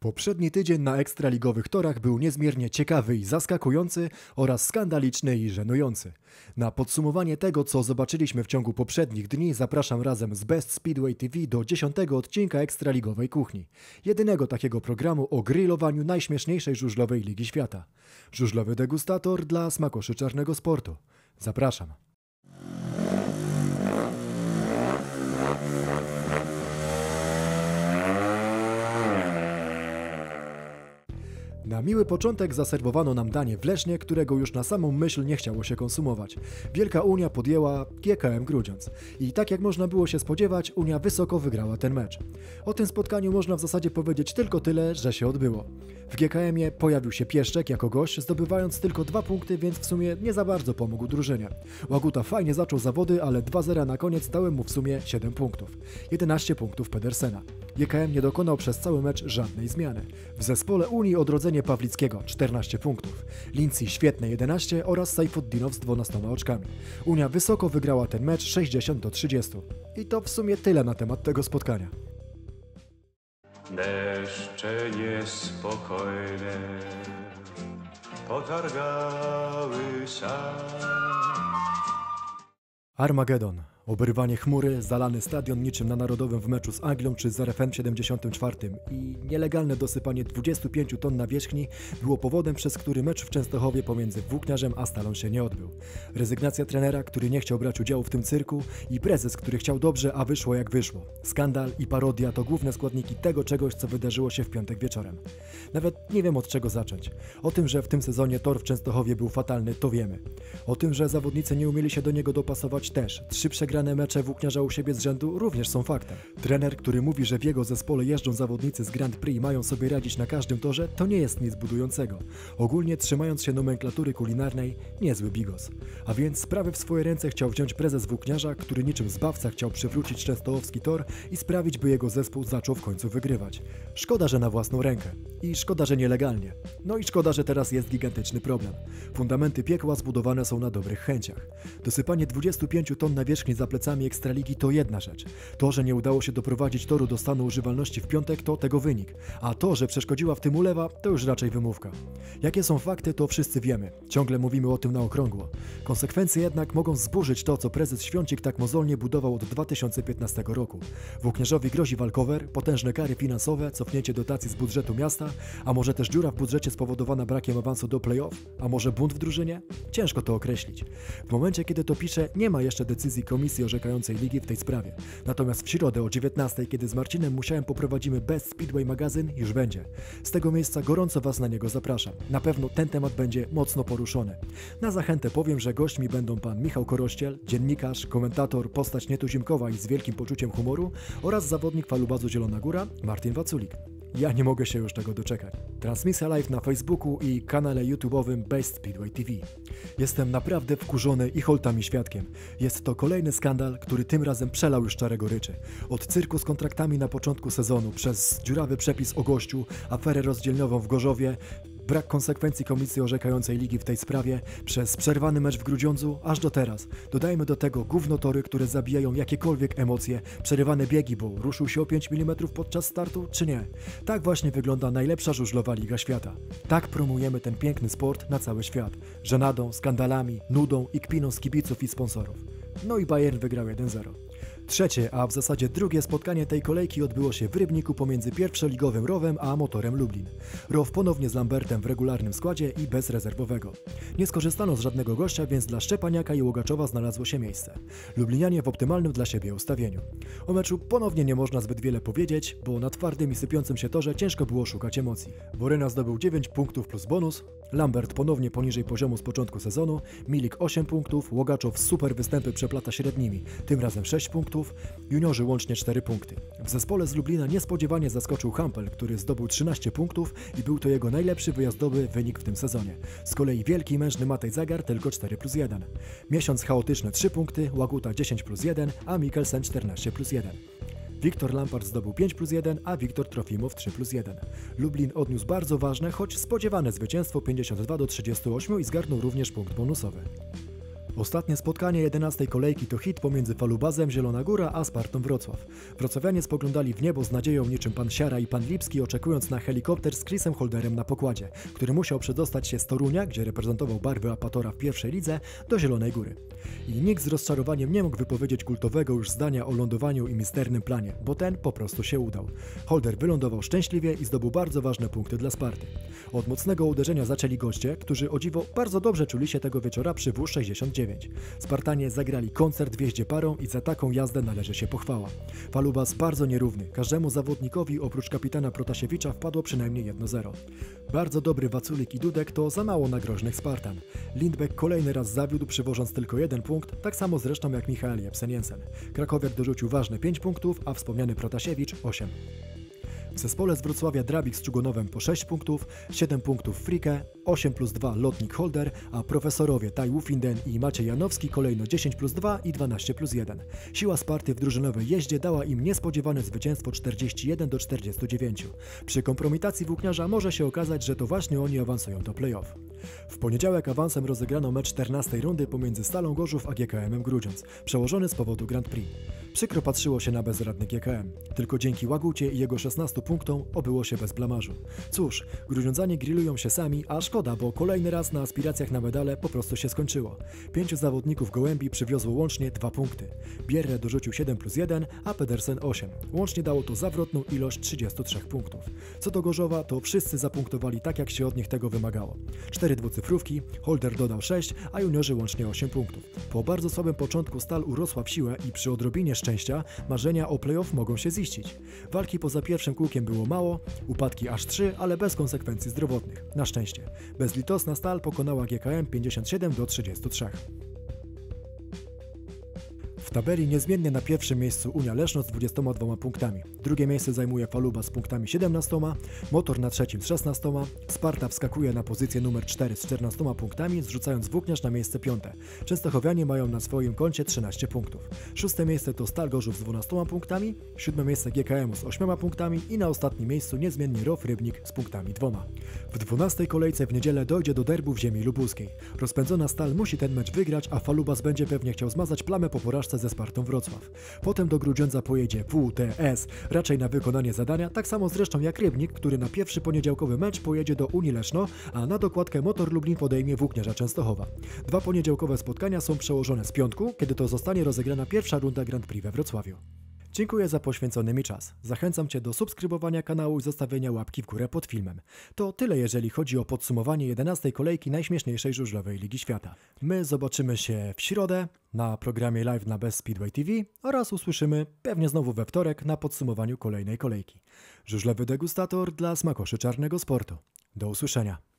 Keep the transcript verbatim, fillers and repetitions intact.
Poprzedni tydzień na ekstraligowych torach był niezmiernie ciekawy i zaskakujący oraz skandaliczny i żenujący. Na podsumowanie tego, co zobaczyliśmy w ciągu poprzednich dni, zapraszam razem z Best Speedway T V do dziesiątego odcinka ekstraligowej kuchni. Jedynego takiego programu o grillowaniu najśmieszniejszej żużlowej ligi świata. Żużlowy degustator dla smakoszy czarnego sportu. Zapraszam. Na miły początek zaserwowano nam danie w Lesznie, którego już na samą myśl nie chciało się konsumować. Wielka Unia podjęła G K M Grudziądz. I tak jak można było się spodziewać, Unia wysoko wygrała ten mecz. O tym spotkaniu można w zasadzie powiedzieć tylko tyle, że się odbyło. W G K M-ie pojawił się Pieszczek jako gość, zdobywając tylko dwa punkty, więc w sumie nie za bardzo pomógł drużynie. Łaguta fajnie zaczął zawody, ale dwa zero na koniec dały mu w sumie siedem punktów. jedenaście punktów Pedersena. G K M nie dokonał przez cały mecz żadnej zmiany. W zespole Unii odrodzenie Pawlickiego czternaście punktów, Lindsay świetne jedenaście oraz Sajfuddinow z dwunastoma oczkami. Unia wysoko wygrała ten mecz sześćdziesiąt do trzydziestu. I to w sumie tyle na temat tego spotkania. Deszcze niespokojne potargały sam. Armagedon. Oberwanie chmury, zalany stadion niczym na Narodowym w meczu z Anglią czy z R F N w siedemdziesiątym czwartym i nielegalne dosypanie dwudziestu pięciu ton nawierzchni było powodem, przez który mecz w Częstochowie pomiędzy Włókniarzem a Stalą się nie odbył. Rezygnacja trenera, który nie chciał brać udziału w tym cyrku i prezes, który chciał dobrze, a wyszło jak wyszło. Skandal i parodia to główne składniki tego czegoś, co wydarzyło się w piątek wieczorem. Nawet nie wiem od czego zacząć. O tym, że w tym sezonie tor w Częstochowie był fatalny, to wiemy. O tym, że zawodnicy nie umieli się do niego dopasować też. Trzy przegrane mecze Włókniarza u siebie z rzędu również są faktem. Trener, który mówi, że w jego zespole jeżdżą zawodnicy z Grand Prix i mają sobie radzić na każdym torze, to nie jest nic budującego. Ogólnie trzymając się nomenklatury kulinarnej, niezły bigos. A więc sprawy w swoje ręce chciał wziąć prezes Włókniarza, który niczym zbawca chciał przywrócić częstochowski tor i sprawić, by jego zespół zaczął w końcu wygrywać. Szkoda, że na własną rękę. I szkoda, że nielegalnie. No i szkoda, że teraz jest gigantyczny problem. Fundamenty piekła zbudowane są na dobrych chęciach. Dosypanie dwudziestu pięciu ton nawierzchni za plecami Ekstraligi to jedna rzecz. To, że nie udało się doprowadzić toru do stanu używalności w piątek, to tego wynik. A to, że przeszkodziła w tym ulewa, to już raczej wymówka. Jakie są fakty, to wszyscy wiemy. Ciągle mówimy o tym na okrągło. Konsekwencje jednak mogą zburzyć to, co prezes Świącik tak mozolnie budował od dwa tysiące piętnastego roku. Włókniarzowi grozi walkover, potężne kary finansowe, cofnięcie dotacji z budżetu miasta, a może też dziura w budżecie spowodowana brakiem awansu do play-off? A może bunt w drużynie? Ciężko to określić. W momencie, kiedy to piszę, nie ma jeszcze decyzji komisji orzekającej ligi w tej sprawie. Natomiast w środę o dziewiętnastej, kiedy z Marcinem Musiałem poprowadzimy Best Speedway magazyn, już będzie. Z tego miejsca gorąco Was na niego zapraszam. Na pewno ten temat będzie mocno poruszony. Na zachętę powiem, że gośćmi będą pan Michał Korościel, dziennikarz, komentator, postać nietuzimkowa i z wielkim poczuciem humoru oraz zawodnik falubazu Zielona Góra, Martin Waculik. Ja nie mogę się już tego doczekać. Transmisja live na Facebooku i kanale YouTube'owym Best Speedway T V. Jestem naprawdę wkurzony i holta mi świadkiem. Jest to kolejny skandal, który tym razem przelał już czarę goryczy. Od cyrku z kontraktami na początku sezonu, przez dziurawy przepis o gościu, aferę rozdzielniową w Gorzowie, brak konsekwencji komisji orzekającej ligi w tej sprawie, przez przerwany mecz w Grudziądzu, aż do teraz. Dodajmy do tego gównotory, które zabijają jakiekolwiek emocje, przerywane biegi, bo ruszył się o pięć milimetrów podczas startu, czy nie? Tak właśnie wygląda najlepsza żużlowa liga świata. Tak promujemy ten piękny sport na cały świat. Żenadą, skandalami, nudą i kpiną z kibiców i sponsorów. No i Bayern wygrał jeden zero. Trzecie, a w zasadzie drugie spotkanie tej kolejki odbyło się w Rybniku pomiędzy pierwszoligowym Rowem a Motorem Lublin. Row ponownie z Lambertem w regularnym składzie i bez rezerwowego. Nie skorzystano z żadnego gościa, więc dla Szczepaniaka i Łogaczowa znalazło się miejsce. Lublinianie w optymalnym dla siebie ustawieniu. O meczu ponownie nie można zbyt wiele powiedzieć, bo na twardym i sypiącym się torze ciężko było szukać emocji. Boryna zdobył dziewięć punktów plus bonus, Lambert ponownie poniżej poziomu z początku sezonu, Milik osiem punktów, Łogaczow super występy przeplata średnimi, tym razem sześć punktów, juniorzy łącznie cztery punkty. W zespole z Lublina niespodziewanie zaskoczył Hampel, który zdobył trzynaście punktów i był to jego najlepszy wyjazdowy wynik w tym sezonie. Z kolei wielki i mężny Matej Zagar tylko cztery plus jeden. Miesiąc chaotyczny trzy punkty, Łaguta dziesięć plus jeden, a Mikkelsen czternaście plus jeden. Wiktor Lampard zdobył pięć plus jeden, a Wiktor Trofimow trzy plus jeden. Lublin odniósł bardzo ważne, choć spodziewane zwycięstwo pięćdziesiąt dwa do trzydziestu ośmiu i zgarnął również punkt bonusowy. Ostatnie spotkanie jedenastej kolejki to hit pomiędzy Falubazem Zielona Góra a Spartą Wrocław. Wrocławianie spoglądali w niebo z nadzieją niczym pan Siara i pan Lipski, oczekując na helikopter z Chrisem Holderem na pokładzie, który musiał przedostać się z Torunia, gdzie reprezentował barwy Apatora w pierwszej lidze, do Zielonej Góry. I nikt z rozczarowaniem nie mógł wypowiedzieć kultowego już zdania o lądowaniu i misternym planie, bo ten po prostu się udał. Holder wylądował szczęśliwie i zdobył bardzo ważne punkty dla Sparty. Od mocnego uderzenia zaczęli goście, którzy o dziwo bardzo dobrze czuli się tego wieczora przy W sześćdziesiąt dziewięć. Spartanie zagrali koncert w jeździe parą i za taką jazdę należy się pochwała. Falubas bardzo nierówny, każdemu zawodnikowi oprócz kapitana Protasiewicza wpadło przynajmniej jedno zero. Bardzo dobry Waculik i Dudek to za mało na groźnych Spartan. Lindbeck kolejny raz zawiódł, przywożąc tylko jeden punkt, tak samo zresztą jak Michael Jepsen-Jensen. Krakowiak dorzucił ważne pięć punktów, a wspomniany Protasiewicz osiem. W zespole z Wrocławia Drabik z Czugonowem po sześć punktów, siedem punktów Frike, osiem plus dwa Lotnik Holder, a profesorowie Tai Wufinden i Maciej Janowski kolejno dziesięć plus dwa i dwanaście plus jeden. Siła Sparty w drużynowej jeździe dała im niespodziewane zwycięstwo czterdzieści jeden do czterdziestu dziewięciu. Przy kompromitacji włókniarza może się okazać, że to właśnie oni awansują do play-off. W poniedziałek awansem rozegrano mecz czternastej rundy pomiędzy Stalą Gorzów a G K M-em Grudziądz, przełożony z powodu Grand Prix. Przykro patrzyło się na bezradny G K M. Tylko dzięki Łagucie i jego szesnastu punktom obyło się bez blamażu. Cóż, grudziądzanie grillują się sami, a szkoda, bo kolejny raz na aspiracjach na medale po prostu się skończyło. Pięciu zawodników Gołębi przywiozło łącznie dwa punkty. Bierre dorzucił siedem plus jeden, a Pedersen osiem. Łącznie dało to zawrotną ilość trzydziestu trzech punktów. Co do Gorzowa, to wszyscy zapunktowali tak, jak się od nich tego wymagało. Cztery dwucyfrówki, Holder dodał sześć, a juniorzy łącznie osiem punktów. Po bardzo słabym początku Stal urosła w siłę i przy odrobinie szczęścia marzenia o play-off mogą się ziścić. Walki poza pierwszym kółkiem było mało, upadki aż trzy, ale bez konsekwencji zdrowotnych. Na szczęście. Bezlitosna Stal pokonała G K M pięćdziesiąt siedem do trzydziestu trzech. W tabeli niezmiennie na pierwszym miejscu Unia Leszno z dwudziestoma dwoma punktami. Drugie miejsce zajmuje Faluba z punktami siedemnastoma, Motor na trzecim z szesnastoma, Sparta wskakuje na pozycję numer cztery z czternastoma punktami, zrzucając Włókniarz na miejsce piąte. Częstochowianie mają na swoim koncie trzynaście punktów. Szóste miejsce to Stal Gorzów z dwunastoma punktami, siódme miejsce G K M-u z ośmioma punktami i na ostatnim miejscu niezmiennie R O W Rybnik z punktami dwoma. W dwunastej kolejce w niedzielę dojdzie do derbu w ziemi lubuskiej. Rozpędzona Stal musi ten mecz wygrać, a Falubas będzie pewnie chciał zmazać plamę po porażce ze Spartą Wrocław. Potem do Grudziądza pojedzie W T S, raczej na wykonanie zadania, tak samo zresztą jak Rybnik, który na pierwszy poniedziałkowy mecz pojedzie do Unii Leszno, a na dokładkę Motor Lublin podejmie Włókniarza Częstochowa. Dwa poniedziałkowe spotkania są przełożone z piątku, kiedy to zostanie rozegrana pierwsza runda Grand Prix we Wrocławiu. Dziękuję za poświęcony mi czas. Zachęcam Cię do subskrybowania kanału i zostawienia łapki w górę pod filmem. To tyle, jeżeli chodzi o podsumowanie jedenastej kolejki najśmieszniejszej żużlowej Ligi Świata. My zobaczymy się w środę na programie live na Best Speedway T V oraz usłyszymy pewnie znowu we wtorek na podsumowaniu kolejnej kolejki. Żużlowy degustator dla smakoszy czarnego sportu. Do usłyszenia.